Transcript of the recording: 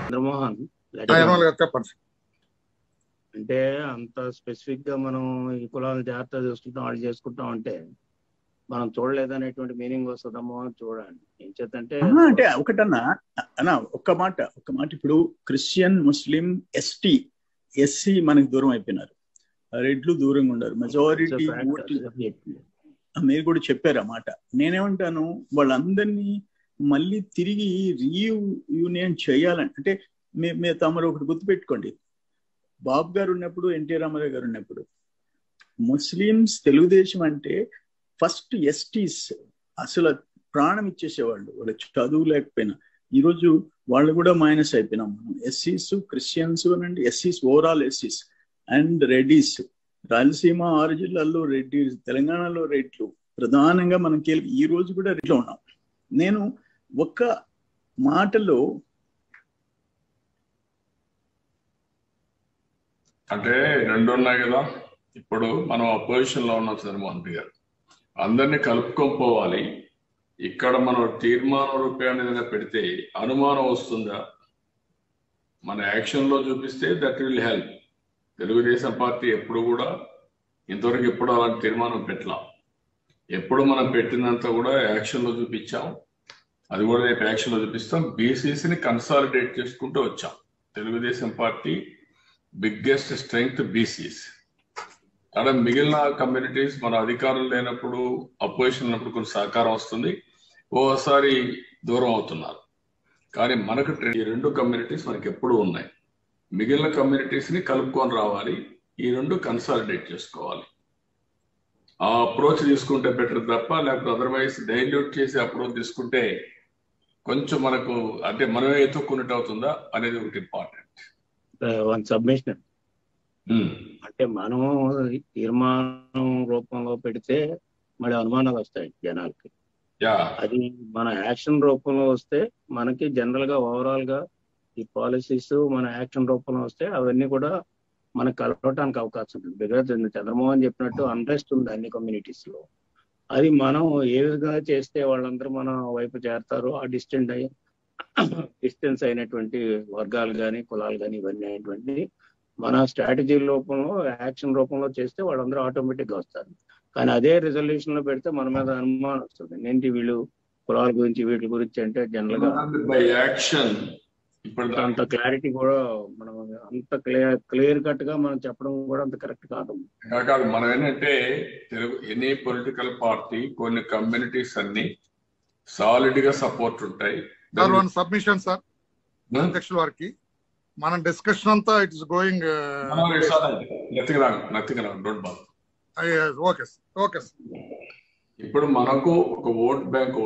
చంద్రమోహన్ చెప్పండి. అంటే అంత స్పెసిఫిక్ గా మనం ఈ కులాలను జాగ్రత్త చూసుకుంటాం వాళ్ళు చేసుకుంటాం అంటే మనం చూడలేదనేటువంటి మీనింగ్ వస్తుందమ్మో అని చూడండి. ఏం చేద్దంటే అంటే ఒకటన్నా అన్నా ఒక్క మాట ఇప్పుడు క్రిస్టియన్, ముస్లిం, ఎస్సీ మనకి దూరం అయిపోయినారు, రెడ్లు దూరంగా ఉన్నారు. మెజారిటీ మీరు కూడా చెప్పారు ఆ మాట. నేనేమంటాను, వాళ్ళందరినీ మళ్ళీ తిరిగి రీయూనియన్ చేయాలని అంటే తమరు ఒకటి గుర్తుపెట్టుకోండి, బాబు గారు ఉన్నప్పుడు, ఎన్టీ రామారావు గారు ఉన్నప్పుడు ముస్లిమ్స్ తెలుగుదేశం అంటే ఫస్ట్ ఎస్టీస్ అసలు ప్రాణం ఇచ్చేసేవాళ్ళు, వాళ్ళు చదువు లేకపోయినా. ఈరోజు వాళ్ళు కూడా మైనస్ అయిపోయినాం మనం. ఎస్సీస్, క్రిస్టియన్స్ అనండి, ఎస్సీస్ ఓవరాల్ ఎస్సీస్ అండ్ రెడ్డీస్. రాయలసీమ 6 జిల్లాల్లో రెడ్డీస్, తెలంగాణలో రెడ్లు ప్రధానంగా మనం ఈ రోజు కూడా రెడ్లు ఉన్నాం. నేను ఒక్క మాటలో అంటే రెండు ఉన్నాయి కదా. ఇప్పుడు మనం అపోజిషన్ లో ఉన్నాం చంద్రమోహన్ గారు, అందరినీ కలుపుకోపోవాలి. ఇక్కడ మనం తీర్మానం రూపాయలు ఏదైనా పెడితే అనుమానం వస్తుందా, మన యాక్షన్ లో చూపిస్తే that will help. Telugu Desam party ఎప్పుడు కూడా ఇంతవరకు ఎప్పుడు అలాంటి తీర్మానం పెట్టాం. ఎప్పుడు మనం పెట్టినంత కూడా యాక్షన్ లో చూపించాం, అది కూడా రేపు యాక్షన్ లో చూపిస్తాం. బీసీసీని కన్సాలిడేట్ చేసుకుంటూ వచ్చాం. Telugu Desam party biggest strength BCs. అక్కడ మిగిలిన కమ్యూనిటీస్ మన అధికారం లేనప్పుడు, అపోజిషన్ ఉన్నప్పుడు కొంచెం సహకారం వస్తుంది, ఓసారి దూరం అవుతున్నారు. కానీ మనకు ఈ 2 కమ్యూనిటీస్ మనకి ఎప్పుడు ఉన్నాయి. మిగిలిన కమ్యూనిటీస్ ని కలుపుకొని రావాలి, ఈ 2 కన్సాలిడేట్ చేసుకోవాలి. ఆ అప్రోచ్ తీసుకుంటే బెటర్ తప్ప, లేకపోతే అదర్వైజ్ డైల్యూట్ చేసి అప్రోచ్ తీసుకుంటే కొంచెం మనకు అంటే మనమే ఎత్తుక్కున్నట్టు అవుతుందా అనేది ఒకటి ఇంపార్టెంట్. వన్ సబ్మిషన్ అంటే మనం తీర్మానం రూపంలో పెడితే మళ్ళీ అనుమానాలు వస్తాయి జనాలకి. అది మన యాక్షన్ రూపంలో వస్తే మనకి జనరల్ గా ఓవరాల్ గా ఈ పాలసీస్ మన యాక్షన్ రూపంలో వస్తే అవన్నీ కూడా మనకు కలవటానికి అవకాశం ఉంటుంది. బికాజ్ చంద్రమోహన్ చెప్పినట్టు అన్రెస్ట్ ఉంది అన్ని కమ్యూనిటీస్ లో. అది మనం ఏ విధంగా చేస్తే వాళ్ళందరూ మన వైపు చేరతారు, ఆ డిస్టెన్స్ అయినటువంటి వర్గాలు కానీ కులాలు కానీ ఇవన్నీ అయినటువంటి మన స్ట్రాటజీ రూపంలో యాక్షన్ రూపంలో చేస్తే వాళ్ళందరూ ఆటోమేటిక్ గా వస్తారు. కానీ అదే రిజల్యూషన్ లో పెడితే మన మీద అనుమానం వస్తుంది, ఏంటి వీళ్ళు కులాల గురించి వీటి గురించి అంటే జనరల్ గా బై యాక్షన్ అంత క్లారిటీ కూడా మనం అంత క్లియర్ కట్ గా మనం చెప్పడం కూడా అంత కరెక్ట్ కాదు. మనం ఏంటంటే ఎనీ పొలిటికల్ పార్టీ కొన్ని కమ్యూనిటీస్ అన్ని సాలిడ్ గా సపోర్ట్ ఉంటాయి. సబ్మిషన్ సార్ అధ్యక్షుల వారికి మన డిస్కషన్ అంతా ఇట్స్ గోయింగ్ ఇప్పుడు మనకు ఒక ఓట్ బ్యాంక్